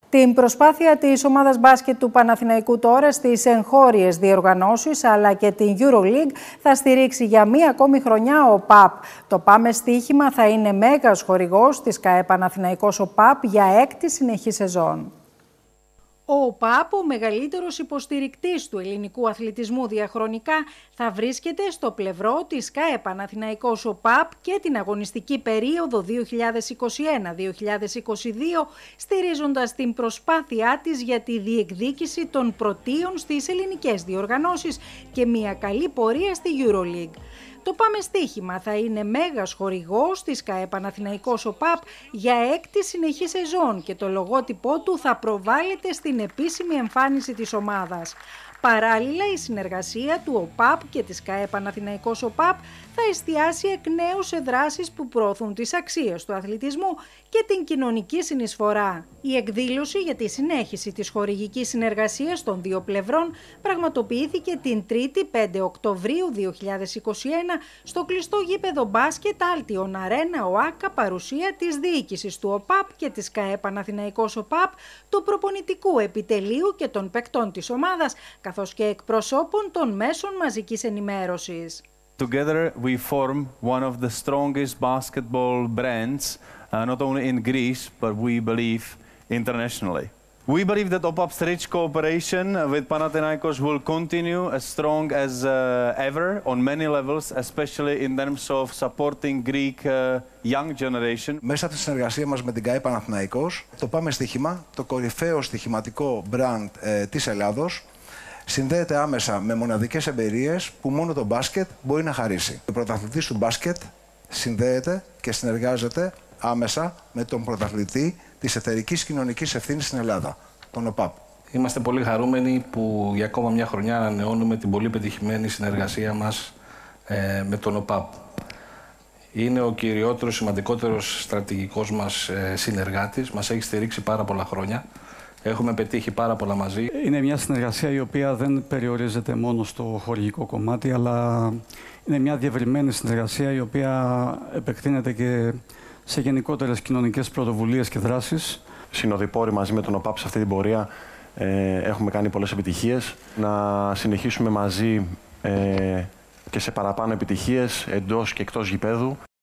Την προσπάθεια της ομάδας μπάσκετ του Παναθηναϊκού τώρα στις εγχώριες διοργανώσεις αλλά και την EuroLeague θα στηρίξει για μία ακόμη χρονιά ο ΠΑΠ. Το Πάμε Στοίχημα θα είναι μέγας χορηγός της ΚΑΕ Παναθηναϊκός ΟΠΑΠ για 6η συνεχή σεζόν. Ο ΟΠΑΠ, ο μεγαλύτερος υποστηρικτής του ελληνικού αθλητισμού διαχρονικά, θα βρίσκεται στο πλευρό της ΚΑΕ Παναθηναϊκός ΟΠΑΠ και την αγωνιστική περίοδο 2021-2022, στηρίζοντας την προσπάθειά της για τη διεκδίκηση των πρωτείων στις ελληνικές διοργανώσεις και μια καλή πορεία στη EuroLeague. Το Πάμε Στοίχημα θα είναι μέγας χορηγός της ΚΑΕ Παναθηναϊκός ΟΠΑΠ για 6η συνεχή σεζόν και το λογότυπό του θα προβάλλεται στην επίσημη εμφάνιση της ομάδας. Παράλληλα, η συνεργασία του ΟΠΑΠ και της ΚΑΕ Παναθηναϊκός ΟΠΑΠ θα εστιάσει εκ νέου σε δράσεις που προωθούν τις αξίες του αθλητισμού και την κοινωνική συνεισφορά. Η εκδήλωση για τη συνέχιση της χορηγικής συνεργασίας των δύο πλευρών πραγματοποιήθηκε την 3η 5 Οκτωβρίου 2021 στο κλειστό γήπεδο μπάσκετ Altion Arena ΟΑΚΑ, παρουσία της διοίκησης του ΟΠΑΠ και της ΚΑΕ Παναθηναϊκός ΟΠΑΠ, του προπονητικού επιτελείου και των παικτών της ομάδας, καθώς και εκπροσώπων των μέσων μαζικής ενημέρωσης. Together we form one of the strongest basketball brands, not only in Greece, but we believe internationally. We believe that OPAP's rich cooperation with Panathinaikos will continue as strong as ever on many levels, especially in terms of supporting Greek young generation. Μέσα από τη συνεργασία μας με την ΚΑΕ Παναθηναϊκός, το Πάμε Στοίχημα, το κορυφαίο στοιχηματικό brand της Ελλάδος, συνδέεται άμεσα με μοναδικές εμπειρίες που μόνο το μπάσκετ μπορεί να χαρίσει. Ο πρωταθλητής του μπάσκετ συνδέεται και συνεργάζεται άμεσα με τον πρωταθλητή της εταιρικής κοινωνικής ευθύνης στην Ελλάδα, τον ΟΠΑΠ. Είμαστε πολύ χαρούμενοι που για ακόμα μια χρονιά ανανεώνουμε την πολύ πετυχημένη συνεργασία μας με τον ΟΠΑΠ. Είναι ο κυριότερος, σημαντικότερος στρατηγικός μας συνεργάτης, μας έχει στηρίξει πάρα πολλά χρόνια. Έχουμε πετύχει πάρα πολλά μαζί. Είναι μια συνεργασία η οποία δεν περιορίζεται μόνο στο χορηγικό κομμάτι, αλλά είναι μια διευρυμένη συνεργασία η οποία επεκτείνεται και σε γενικότερες κοινωνικές πρωτοβουλίες και δράσεις. Συνοδοιπόροι μαζί με τον ΟΠΑΠ σε αυτή την πορεία έχουμε κάνει πολλές επιτυχίες. Να συνεχίσουμε μαζί και σε παραπάνω επιτυχίες εντός και εκτός γηπέδου.